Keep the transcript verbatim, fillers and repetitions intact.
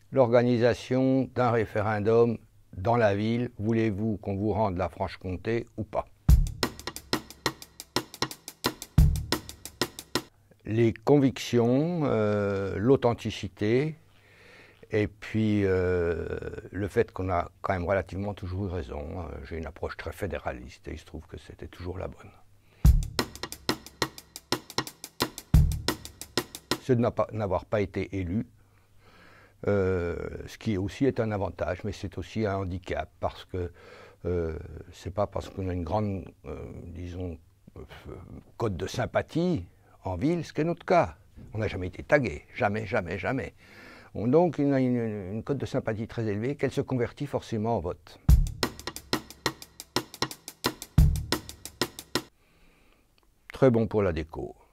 l'organisation d'un référendum dans la ville. Voulez-vous qu'on vous rende la Franche-Comté ou pas? Les convictions, euh, l'authenticité, et puis euh, le fait qu'on a quand même relativement toujours eu raison. J'ai une approche très fédéraliste et il se trouve que c'était toujours la bonne. C'est de n'avoir pas été élu, euh, ce qui aussi est un avantage, mais c'est aussi un handicap, parce que euh, c'est pas parce qu'on a une grande, euh, disons, euh, cote de sympathie en ville, ce qui est notre cas. On n'a jamais été tagué, jamais, jamais, jamais. On a donc une, une, une cote de sympathie très élevée, qu'elle se convertit forcément en vote. Très bon pour la déco.